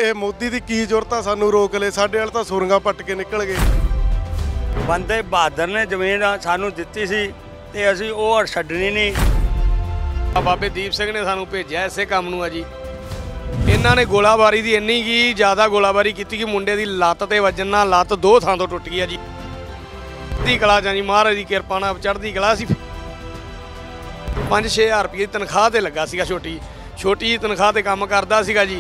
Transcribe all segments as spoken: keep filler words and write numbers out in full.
ਇਹ ਮੋਦੀ ਦੀ ਕੀ ਜ਼ਰੂਰਤ ਆ ਸਾਨੂੰ ਰੋਕ ਲੈ, ਸਾਡੇ ਵਾਲ ਤਾਂ ਸੁਰੰਗਾਂ ਪੱਟ ਕੇ ਨਿਕਲ ਗਏ। ਬੰਦੇ ਬਹਾਦਰ ਨੇ ਜ਼ਮੀਨ ਸਾਨੂੰ ਦਿੱਤੀ ਸੀ ਤੇ ਅਸੀਂ ਉਹ ਛੱਡਣੀ ਨਹੀਂ। ਬਾਬੇ ਦੀਪ ਸਿੰਘ ਨੇ ਸਾਨੂੰ ਭੇਜਿਆ ਇਸੇ ਕੰਮ ਨੂੰ ਆ ਜੀ। ਇਹਨਾਂ ਨੇ ਗੋਲਾਬਾਰੀ ਦੀ ਇੰਨੀ ਕੀ ਜ਼ਿਆਦਾ ਗੋਲਾਬਾਰੀ ਕੀਤੀ ਕਿ ਮੁੰਡੇ ਦੀ ਲੱਤ ਤੇ ਵੱਜਣ ਨਾਲ ਲੱਤ ਦੋ ਥਾਂ ਤੋਂ ਟੁੱਟ ਗਈ ਆ ਜੀ। ਚੜ੍ਹਦੀ ਕਲਾ ਚ ਜੀ, ਮਹਾਰਾਜ ਦੀ ਕਿਰਪਾ ਨਾਲ ਚੜ੍ਹਦੀ ਕਲਾ ਸੀ। ਪੰਜ ਛੇ ਹਜ਼ਾਰ ਰੁਪਏ ਦੀ ਤਨਖਾਹ ਤੇ ਲੱਗਾ ਸੀਗਾ, ਛੋਟੀ ਛੋਟੀ ਜਿਹੀ ਤਨਖਾਹ ਤੇ ਕੰਮ ਕਰਦਾ ਸੀਗਾ ਜੀ।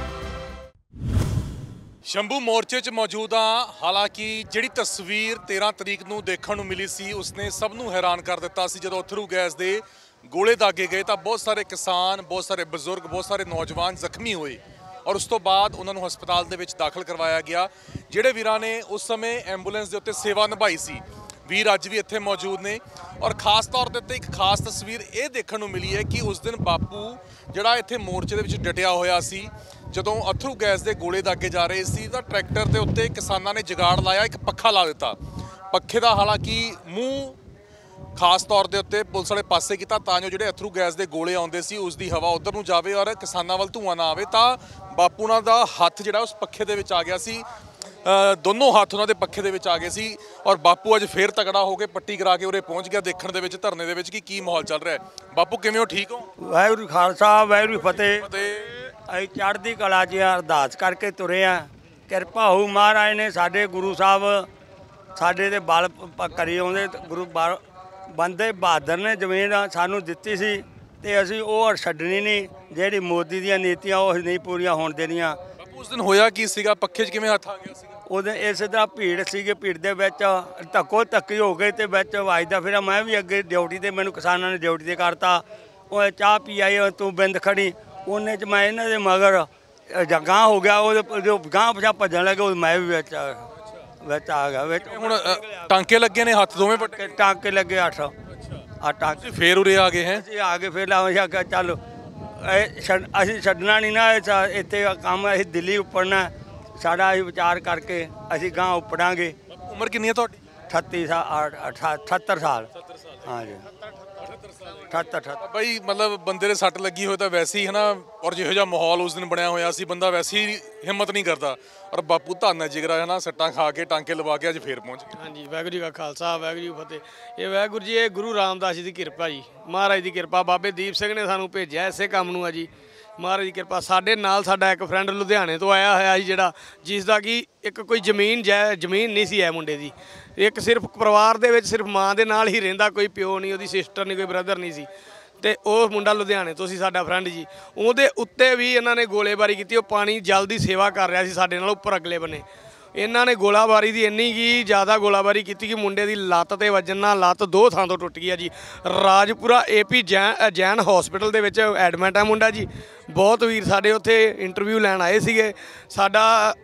ਸ਼ੰਭੂ ਮੋਰਚੇ 'ਚ ਮੌਜੂਦ ਹਾਂ। ਹਾਲਾਂਕਿ ਜਿਹੜੀ ਤਸਵੀਰ ਤੇਰ੍ਹਾਂ ਤਰੀਕ ਨੂੰ ਦੇਖਣ ਨੂੰ ਮਿਲੀ ਸੀ ਉਸਨੇ ਸਭ ਨੂੰ ਹੈਰਾਨ ਕਰ ਦਿੱਤਾ ਸੀ। ਜਦੋਂ ਅਥਰੂ ਗੈਸ ਦੇ ਗੋਲੇ ਦਾਗੇ ਗਏ ਤਾਂ ਬਹੁਤ ਸਾਰੇ ਕਿਸਾਨ, ਬਹੁਤ ਸਾਰੇ ਬਜ਼ੁਰਗ, ਬਹੁਤ ਸਾਰੇ ਨੌਜਵਾਨ ਜ਼ਖਮੀ ਹੋਏ ਔਰ ਉਸ ਤੋਂ ਬਾਅਦ ਉਹਨਾਂ ਨੂੰ ਹਸਪਤਾਲ ਦੇ ਵਿੱਚ ਦਾਖਲ ਕਰਵਾਇਆ ਗਿਆ। ਜਿਹੜੇ ਵੀਰਾਂ ਨੇ ਉਸ ਸਮੇਂ ਐਂਬੂਲੈਂਸ ਦੇ ਉੱਤੇ ਸੇਵਾ ਨਿਭਾਈ ਸੀ, ਵੀਰ ਅੱਜ ਵੀ ਇੱਥੇ ਮੌਜੂਦ ਨੇ। ਔਰ ਖਾਸ ਤੌਰ ਦੇ ਉੱਤੇ ਇੱਕ ਖਾਸ ਤਸਵੀਰ ਇਹ ਦੇਖਣ ਨੂੰ ਮਿਲੀ ਹੈ ਕਿ ਉਸ ਦਿਨ ਬਾਪੂ ਜਿਹੜਾ ਇੱਥੇ ਮੋਰਚੇ ਦੇ ਵਿੱਚ ਡਟਿਆ ਹੋਇਆ ਸੀ, ਜਦੋਂ ਅਥਰੂ ਗੈਸ ਦੇ ਗੋਲੇ ਦਾਗੇ ਜਾ ਰਹੇ ਸੀ ਤਾਂ ਟਰੈਕਟਰ ਦੇ ਉੱਤੇ ਕਿਸਾਨਾਂ ਨੇ ਜੁਗਾੜ ਲਾਇਆ, ਇੱਕ ਪੱਖਾ ਲਾ ਦਿੱਤਾ। ਪੱਖੇ ਦਾ ਹਾਲਾਂਕਿ ਮੂੰਹ ਖਾਸ ਤੌਰ ਦੇ ਉੱਤੇ ਪੁਲਿਸ ਵਾਲੇ ਪਾਸੇ ਕੀਤਾ ਤਾਂ ਜੋ ਜਿਹੜੇ ਅਥਰੂ ਗੈਸ ਦੇ ਗੋਲੇ ਆਉਂਦੇ ਸੀ ਉਸ ਦੀ ਹਵਾ ਉੱਧਰ ਨੂੰ ਜਾਵੇ ਔਰ ਕਿਸਾਨਾਂ ਵੱਲ ਧੂੰਆਂ ਨਾ ਆਵੇ। ਤਾਂ ਬਾਪੂ ਨਾਲ ਦਾ ਹੱਥ ਜਿਹੜਾ ਉਸ ਪੱਖੇ ਦੇ ਵਿੱਚ ਆ ਗਿਆ ਸੀ, ਦੋਨੋਂ ਹੱਥ ਉਹਨਾਂ ਦੇ ਪੱਖੇ ਦੇ ਵਿੱਚ ਆ ਗਏ ਸੀ। ਔਰ ਬਾਪੂ ਅੱਜ ਫੇਰ ਤਗੜਾ ਹੋ ਕੇ ਪੱਟੀ ਕਰਾ ਕੇ ਉਰੇ ਪਹੁੰਚ ਗਿਆ ਦੇਖਣ ਦੇ ਵਿੱਚ, ਧਰਨੇ ਦੇ ਵਿੱਚ ਕਿ ਕੀ ਮਾਹੌਲ ਚੱਲ ਰਿਹਾ ਹੈ। ਬਾਪੂ ਕਿਵੇਂ ਹੋ, ਠੀਕ ਹੋ? ਵਾਹਿਗੁਰੂ ਖਾਲਸਾ ਵਾਹਿਗੁਰੂ ਫਤਿਹ। ਤੇ ਅਸੀਂ ਚੜ੍ਹਦੀ ਕਲਾ 'ਚ ਅਰਦਾਸ ਕਰਕੇ ਤੁਰੇ ਆ। ਕਿਰਪਾ ਹੋਊ ਮਹਾਰਾਜ ਨੇ, ਸਾਡੇ ਗੁਰੂ ਸਾਹਿਬ ਸਾਡੇ ਦੇ ਬਲ ਪ- ਕਰੀ ਆਉਂਦੇ। ਗੁਰੂ ਬਾ- ਬੰਦੇ ਬਹਾਦਰ ਨੇ ਜ਼ਮੀਨ ਸਾਨੂੰ ਦਿੱਤੀ ਸੀ ਤੇ ਅਸੀਂ ਉਹ ਛੱਡਣੀ ਨਹੀਂ। ਜਿਹੜੀ ਮੋਦੀ ਦੀਆਂ ਨੀਤੀਆਂ ਉਹ ਨਹੀਂ ਪੂਰੀਆਂ ਹੋਣ ਦੇਣੀਆਂ। ਬਾਪੂ ਉਸ ਦਿਨ ਹੋਇਆ ਕੀ ਸੀਗਾ? ਪੱਖੇ 'ਚ ਕਿਵੇਂ ਹੱਥ ਆ ਗਿਆ ਸੀਗਾ? ਉਹਦੇ ਇਸੇ ਤਰ੍ਹਾਂ ਭੀੜ ਸੀਗੀ, ਭੀੜ ਦੇ ਵਿੱਚ ਧੱਕੋ ਧੱਕੀ ਹੋ ਗਏ ਤੇ ਵਿੱਚ ਵੱਜਦਾ ਫਿਰ ਮੈਂ ਵੀ ਅੱਗੇ ਡਿਊਟੀ ਤੇ, ਮੈਨੂੰ ਕਿਸਾਨਾਂ ਨੇ ਡਿਊਟੀ ਤੇ ਕਰਤਾ। ਉਹ ਚਾਹ ਪੀ ਆਈ, ਤੂੰ ਬਿੰਦ ਖੜੀ, ਉਹਨੇ 'ਚ ਮੈਂ ਇਹਨਾਂ ਦੇ ਮਗਰ ਗਾਂਹ ਹੋ ਗਿਆ। ਉਹਦੇ ਜੋ ਗਾਂਹ ਪਿਛਾ ਭੱਜਣ ਲੱਗੇ ਉਹ ਮੈਂ ਵੀ ਵਿੱਚ ਵਿੱਚ ਆ ਗਿਆ। ਵਿੱਚ ਹੁਣ ਅ, ਟਾਂਕੇ ਲੱਗੇ ਨੇ, ਹੱਥ ਦੋਵੇਂ ਪੱਟੇ? ਟਾਂਕੇ ਲੱਗੇ ਅੱਠ ਆ ਟਾਂਕੇ। ਫੇਰ ਉਰੇ ਆ ਗਏ ਹੈ? ਅਸੀਂ ਆ ਕੇ ਫਿਰ ਲਾਵਾਂ ਕਿ ਚੱਲ ਇਹ ਛੱਡ ਅਸੀਂ ਛੱਡਣਾ ਨਹੀਂ ਨਾ, ਇਹ ਇੱਥੇ ਕੰਮ ਅਸੀਂ ਦਿੱਲੀ ਉੱਪਰਨਾ। ਸਾਡਾ ਅਸੀਂ ਵਿਚਾਰ ਕਰਕੇ ਅਸੀਂ ਗਾਂਹ ਉੱਪੜਾਂਗੇ। ਉਮਰ ਕਿੰਨੀ ਹੈ ਤੁਹਾਡੀ? ਅਠੱਤੀ ਸਾਲ ਅਠੱਤਰ ਸਾਲ ਹਾਂਜੀ ਅਠੱਤਰ ਅਠੱਤਰ ਬਾਈ ਮਤਲਬ ਬੰਦੇ ਦੇ ਸੱਟ ਲੱਗੀ ਹੋਏ ਤਾਂ ਵੈਸੇ ਹੀ ਹੈ ਨਾ, ਔਰ ਜਿਹੋ ਜਿਹਾ ਮਾਹੌਲ ਉਸ ਦਿਨ ਬਣਿਆ ਹੋਇਆ ਸੀ ਬੰਦਾ ਵੈਸੇ ਹੀ ਹਿੰਮਤ ਨਹੀਂ ਕਰਦਾ। ਔਰ ਬਾਪੂ ਧੰਨ ਹੈ ਜਿਗਰਾ ਹੈ ਨਾ, ਸੱਟਾਂ ਖਾ ਕੇ ਟਾਂਕੇ ਲਵਾ ਕੇ ਅੱਜ ਫੇਰ ਪਹੁੰਚ ਗਏ। ਹਾਂਜੀ, ਵਾਹਿਗੁਰੂ ਜੀ ਕਾ ਖਾਲਸਾ ਵਾਹਿਗੁਰੂ ਜੀ ਕੀ ਫਤਿਹ। ਇਹ ਵਾਹਿਗੁਰੂ ਜੀ, ਇਹ ਗੁਰੂ ਰਾਮਦਾਸ ਜੀ ਦੀ ਕਿਰਪਾ ਜੀ, ਮਹਾਰਾਜ ਦੀ ਕਿਰਪਾ। ਬਾਬੇ ਦੀਪ ਸਿੰਘ ਨੇ ਸਾਨੂੰ ਭੇਜਿਆ ਇਸੇ ਕੰਮ ਨੂੰ ਆ ਜੀ, ਮਹਾਰਾਜ ਦੀ ਕਿਰਪਾ। ਸਾਡੇ ਨਾਲ ਸਾਡਾ ਇੱਕ ਫਰੈਂਡ ਲੁਧਿਆਣੇ ਤੋਂ ਆਇਆ ਹੋਇਆ ਜੀ, ਜਿਹੜਾ ਜਿਸ ਦਾ ਕਿ ਇੱਕ ਕੋਈ ਜ਼ਮੀਨ ਜੈ ਜ਼ਮੀਨ ਨਹੀਂ ਸੀ ਹੈ ਮੁੰਡੇ ਦੀ। ਇੱਕ ਸਿਰਫ ਪਰਿਵਾਰ ਦੇ ਵਿੱਚ ਸਿਰਫ ਮਾਂ ਦੇ ਨਾਲ ਹੀ ਰਹਿੰਦਾ, ਕੋਈ ਪਿਓ ਨਹੀਂ, ਉਹਦੀ ਸਿਸਟਰ ਨਹੀਂ, ਕੋਈ ਬ੍ਰਦਰ ਨਹੀਂ ਸੀ। ਤੇ ਉਹ ਮੁੰਡਾ ਲੁਧਿਆਣੇ ਤੋਂ ਸੀ ਸਾਡਾ ਫਰੈਂਡ ਜੀ। ਉਹਦੇ ਉੱਤੇ ਵੀ ਇਹਨਾਂ ਨੇ ਗੋਲੇਬਾਰੀ ਕੀਤੀ। ਉਹ ਪਾਣੀ ਜਲ ਦੀ ਸੇਵਾ ਕਰ ਰਿਹਾ ਸੀ ਸਾਡੇ ਨਾਲ ਉੱਪਰ ਅਗਲੇ ਬੰਨੇ। ਇਹਨਾਂ ਨੇ ਗੋਲਾਬਾਰੀ ਦੀ ਇੰਨੀ ਕੀ ਜ਼ਿਆਦਾ ਗੋਲਾਬਾਰੀ ਕੀਤੀ ਕਿ ਮੁੰਡੇ ਦੀ ਲੱਤ ਤੇ ਵੱਜਣ ਨਾਲ ਲੱਤ ਦੋ ਥਾਂ ਤੋਂ ਟੁੱਟ ਗਈ ਆ ਜੀ। ਰਾਜਪੁਰਾ ਏਪੀ ਜੈਨ ਜੈਨ ਹਸਪੀਟਲ ਦੇ ਵਿੱਚ ਐਡਮਿਟ ਹੈ ਮੁੰਡਾ ਜੀ। ਬਹੁਤ ਵੀਰ ਸਾਡੇ ਉੱਥੇ ਇੰਟਰਵਿਊ ਲੈਣ ਆਏ ਸੀਗੇ। ਸਾਡਾ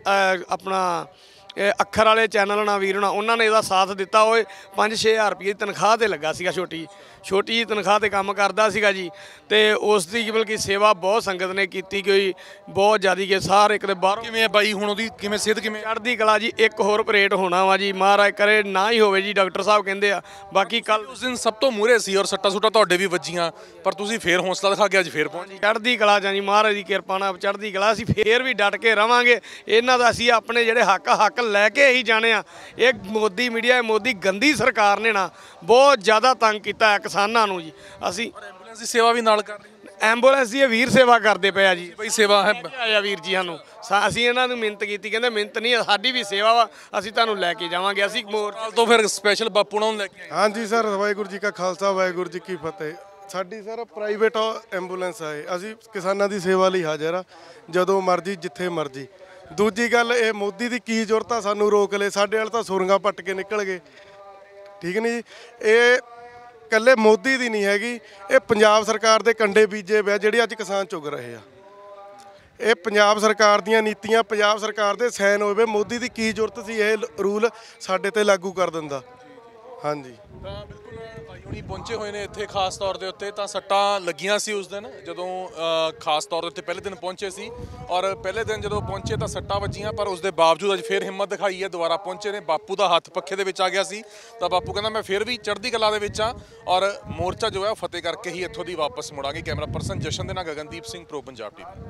ਆਪਣਾ ਅੱਖਰ ਵਾਲੇ ਚੈਨਲ ਨਾਲ ਵੀਰ ਹੋਣਾ, ਉਹਨਾਂ ਨੇ ਇਹਦਾ ਸਾਥ ਦਿੱਤਾ। ਉਹ ਪੰਜ ਛੇ ਹਜ਼ਾਰ ਰੁਪਏ ਦੀ ਤਨਖਾਹ ਤੇ ਲੱਗਾ ਸੀਗਾ, ਛੋਟੀ ਛੋਟੀ ਜਿਹੀ ਤਨਖਾਹ ਤੇ ਕੰਮ ਕਰਦਾ ਸੀਗਾ ਜੀ। ਤੇ ਉਸ ਦੀ ਬਲਕਿ ਸੇਵਾ ਬਹੁਤ ਸੰਗਤ ਨੇ ਕੀਤੀ, ਕੋਈ ਬਹੁਤ ਜ਼ਿਆਦਾ ਕਿ ਸਾਰੇ ਇੱਕ ਦੇ ਬਾਹਰੋਂ। ਕਿਵੇਂ ਹੈ ਬਾਈ ਹੁਣ ਉਹਦੀ, ਕਿਵੇਂ ਸਿਹਤ ਕਿਵੇਂ? ਚੜ੍ਹਦੀ ਕਲਾ ਜੀ। ਇੱਕ ਹੋਰ ਆਪਰੇਟ ਹੋਣਾ ਵਾ ਜੀ, ਮਹਾਰਾਜ ਕਰੇ ਨਾ ਹੀ ਹੋਵੇ ਜੀ, ਡਾਕਟਰ ਸਾਹਿਬ ਕਹਿੰਦੇ ਆ। ਬਾਕੀ ਕੱਲ ਉਸ ਦਿਨ ਸਭ ਤੋਂ ਮੂਹਰੇ ਸੀ ਔਰ ਸੱਟਾ ਸੁੱਟਾ ਤੁਹਾਡੇ ਵੀ ਵੱਜੀਆਂ, ਪਰ ਤੁਸੀਂ ਫੇਰ ਹੌਸਲਾ ਦਿਖਾ ਕੇ ਅੱਜ ਫੇਰ ਪਹੁੰਚ ਗਏ। ਚੜ੍ਹਦੀ ਕਲਾ ਚ ਜੀ, ਮਹਾਰਾਜ ਦੀ ਕਿਰਪਾ ਨਾਲ ਚੜ੍ਹਦੀ ਕਲਾ। ਅਸੀਂ ਫੇਰ ਵੀ ਡਟ ਕੇ ਰਵਾਂਗੇ। ਇਹਨਾਂ ਦਾ ਅਸੀਂ ਆਪਣੇ ਜਿਹੜੇ ਹੱਕ ਹੱਕ ਲੈ ਕੇ ਹੀ ਜਾਣੇ ਆ। ਇਹ ਮੋਦੀ ਮੀਡੀਆ, ਮੋਦੀ ਗੰਦੀ ਸਰਕਾਰ ਨੇ ਨਾ ਬਹੁਤ ਜ਼ਿਆਦਾ ਤੰਗ ਕੀਤਾ ਹੈ ਕਿਸਾਨਾਂ ਨੂੰ ਜੀ। ਅਸੀਂ ਐਂਬੂਲੈਂਸ ਦੀ ਸੇਵਾ ਵੀ ਨਾਲ ਕਰ ਰਹੇ ਐਂਬੂਲੈਂਸ ਦੀ ਵੀਰ ਸੇਵਾ ਕਰਦੇ ਪਏ ਆ ਜੀ। ਬਈ ਸੇਵਾ ਹੈ ਆਇਆ ਵੀਰ ਜੀ ਸਾਨੂੰ, ਅਸੀਂ ਇਹਨਾਂ ਨੂੰ ਮਿਹਨਤ ਕੀਤੀ, ਕਹਿੰਦੇ ਮਿਹਨਤ ਨਹੀਂ ਸਾਡੀ ਵੀ ਸੇਵਾ ਵਾ, ਅਸੀਂ ਤੁਹਾਨੂੰ ਲੈ ਕੇ ਜਾਵਾਂਗੇ। ਅਸੀਂ ਮੋਰਚੇ ਤੋਂ ਫਿਰ ਸਪੈਸ਼ਲ ਬਾਪੂ ਨਾਲ ਲੈ ਕੇ ਆਏ। ਹਾਂਜੀ ਸਰ, ਵਾਹਿਗੁਰੂ ਜੀ ਕਾ ਖਾਲਸਾ ਵਾਹਿਗੁਰੂ ਜੀ ਕੀ ਫਤਿਹ। ਸਾਡੀ ਸਰ ਪ੍ਰਾਈਵੇਟ ਐਂਬੂਲੈਂਸ ਆਏ, ਅਸੀਂ ਕਿਸਾਨਾਂ ਦੀ ਸੇਵਾ ਲਈ ਹਾਜ਼ਰ ਆ, ਜਦੋਂ ਮਰਜ਼ੀ ਜਿੱਥੇ ਮਰਜ਼ੀ। ਦੂਜੀ ਗੱਲ, ਇਹ ਮੋਦੀ ਦੀ ਕੀ ਜ਼ਰੂਰਤ ਆ ਸਾਨੂੰ ਰੋਕ ਲੈ, ਸਾਡੇ ਵਾਲ ਤਾਂ ਸੁਰੰਗਾਂ ਪੱਟ ਕੇ ਨਿਕਲ ਗਏ। ਠੀਕ ਨਹੀਂ ਜੀ, ਇਹ ਇਕੱਲੇ ਮੋਦੀ ਦੀ ਨਹੀਂ ਹੈਗੀ, ਇਹ ਪੰਜਾਬ ਸਰਕਾਰ ਦੇ ਕੰਡੇ ਬੀਜੇ ਪਿਆ ਜਿਹੜੇ ਅੱਜ ਕਿਸਾਨ ਚੁਗ ਰਹੇ ਆ। ਇਹ ਪੰਜਾਬ ਸਰਕਾਰ ਦੀਆਂ ਨੀਤੀਆਂ, ਪੰਜਾਬ ਸਰਕਾਰ ਦੇ ਸਾਈਨ ਹੋਏ ਵੇ। ਮੋਦੀ ਦੀ ਕੀ ਜ਼ਰੂਰਤ ਸੀ ਇਹ ਰੂਲ ਸਾਡੇ ਤੇ ਲਾਗੂ ਕਰ ਦਿੰਦਾ। ਹਾਂਜੀ ਤਾਂ ਬਿਲਕੁਲ ਭਾਈ ਹੁਣੀ ਪਹੁੰਚੇ ਹੋਏ ਨੇ ਇੱਥੇ ਖਾਸ ਤੌਰ ਦੇ ਉੱਤੇ। ਤਾਂ ਸੱਟਾਂ ਲੱਗੀਆਂ ਸੀ ਉਸ ਦਿਨ ਜਦੋਂ ਖਾਸ ਤੌਰ ਦੇ ਉੱਤੇ ਪਹਿਲੇ ਦਿਨ ਪਹੁੰਚੇ ਸੀ, ਔਰ ਪਹਿਲੇ ਦਿਨ ਜਦੋਂ ਪਹੁੰਚੇ ਤਾਂ ਸੱਟਾਂ ਵੱਜੀਆਂ, ਪਰ ਉਸ ਦੇ ਬਾਵਜੂਦ ਅੱਜ ਫੇਰ ਹਿੰਮਤ ਦਿਖਾਈ ਹੈ, ਦੁਬਾਰਾ ਪਹੁੰਚੇ ਨੇ। ਬਾਪੂ ਦਾ ਹੱਥ ਪੱਖੇ ਦੇ ਵਿੱਚ ਆ ਗਿਆ ਸੀ ਤਾਂ ਬਾਪੂ ਕਹਿੰਦਾ ਮੈਂ ਫੇਰ ਵੀ ਚੜ੍ਹਦੀ ਕਲਾ ਦੇ ਵਿੱਚ ਹਾਂ ਔਰ ਮੋਰਚਾ ਜੋ ਹੈ ਉਹ ਫਤਿਹ ਕਰਕੇ ਹੀ ਇੱਥੋਂ ਦੀ ਵਾਪਸ ਮੁੜਾਂਗੇ। ਕੈਮਰਾ ਪਰਸਨ ਜਸ਼ਨ ਦੇ ਨਾਲ ਗਗਨਦੀਪ ਸਿੰਘ, ਪ੍ਰੋ ਪੰਜਾਬ ਟੀਵੀ।